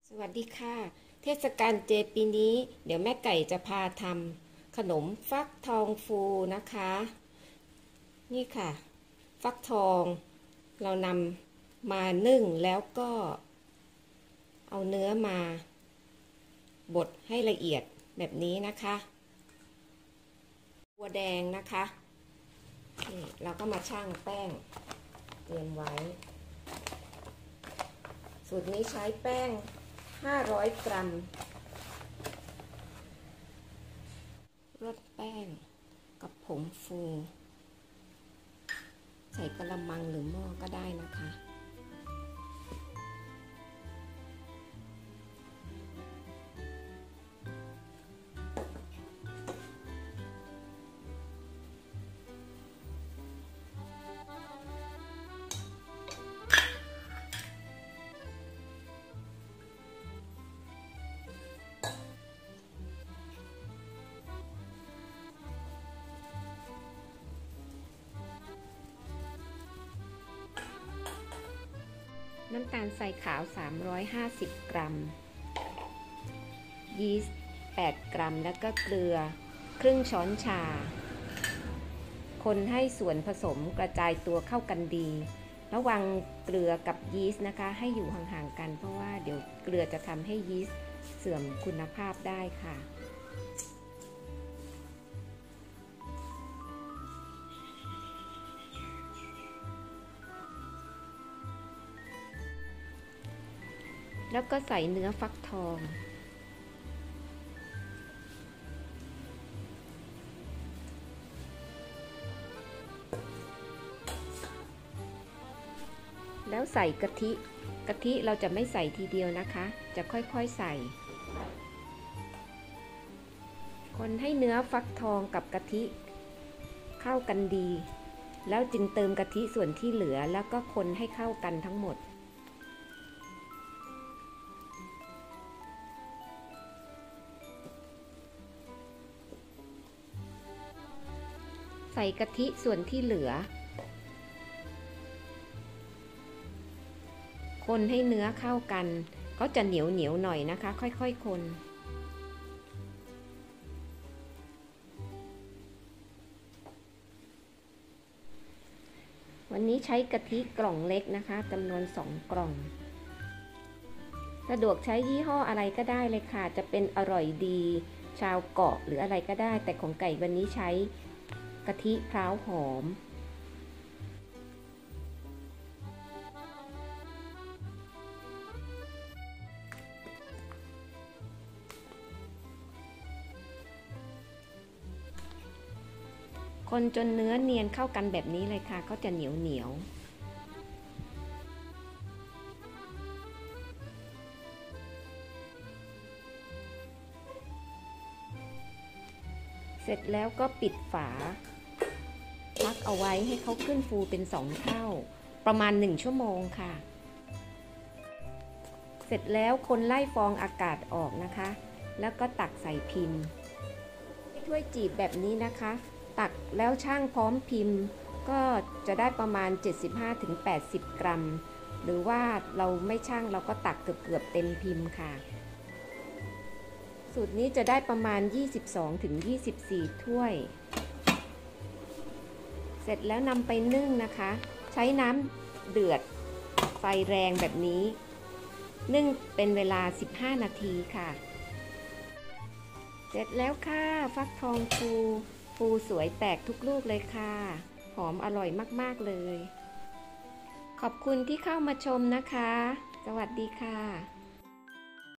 สวัสดีค่ะเทศกาลเจปีนี้เดี๋ยวแม่ไก่จะพาทำขนมฟักทองฟูนะคะนี่ค่ะฟักทองเรานำมานึ่งแล้วก็เอาเนื้อมาบดให้ละเอียดแบบนี้นะคะตัวแดงนะคะนี่เราก็มาชั่งแป้งเตรียมไว้สูตรนี้ใช้แป้ง500 กรัมรดแป้งกับผงฟูใส่กระมังหรือหม้อก็ได้นะคะน้ำตาลใส่ขาว350 กรัมยีสต์8 กรัมแล้วก็เกลือครึ่งช้อนชาคนให้ส่วนผสมกระจายตัวเข้ากันดีระวังเกลือกับยีสต์นะคะให้อยู่ห่างๆกันเพราะว่าเดี๋ยวเกลือจะทำให้ยีสต์เสื่อมคุณภาพได้ค่ะแล้วก็ใส่เนื้อฟักทองแล้วใส่กะทิเราจะไม่ใส่ทีเดียวนะคะจะค่อยๆใส่คนให้เนื้อฟักทองกับกะทิเข้ากันดีแล้วจึงเติมกะทิส่วนที่เหลือแล้วก็คนให้เข้ากันทั้งหมดใส่กะทิส่วนที่เหลือคนให้เนื้อเข้ากันเขาจะเหนียวหน่อยนะคะค่อยๆคนวันนี้ใช้กะทิกล่องเล็กนะคะจำนวน2 กล่องสะดวกใช้ยี่ห้ออะไรก็ได้เลยค่ะจะเป็นอร่อยดีชาวเกาะหรืออะไรก็ได้แต่ของไก่วันนี้ใช้กะทิพร้าวหอมคนจนเนื้อเนียนเข้ากันแบบนี้เลยค่ะเขาจะเหนียวเสร็จแล้วก็ปิดฝาพักเอาไว้ให้เขาขึ้นฟูเป็น2 เท่าประมาณ1 ชั่วโมงค่ะเสร็จแล้วคนไล่ฟองอากาศออกนะคะแล้วก็ตักใส่พิมพ์ถ้วยจีบแบบนี้นะคะตักแล้วช่างพร้อมพิมพ์ก็จะได้ประมาณ 75-80 กรัมหรือว่าเราไม่ช่างเราก็ตักเกือบเต็มพิมพ์ค่ะสูตรนี้จะได้ประมาณ 22-24 ถ้วยเสร็จแล้วนำไปนึ่งนะคะใช้น้ำเดือดไฟแรงแบบนี้นึ่งเป็นเวลา15 นาทีค่ะเสร็จแล้วค่ะฟักทองฟูสวยแตกทุกลูกเลยค่ะหอมอร่อยมากๆเลยขอบคุณที่เข้ามาชมนะคะสวัสดีค่ะ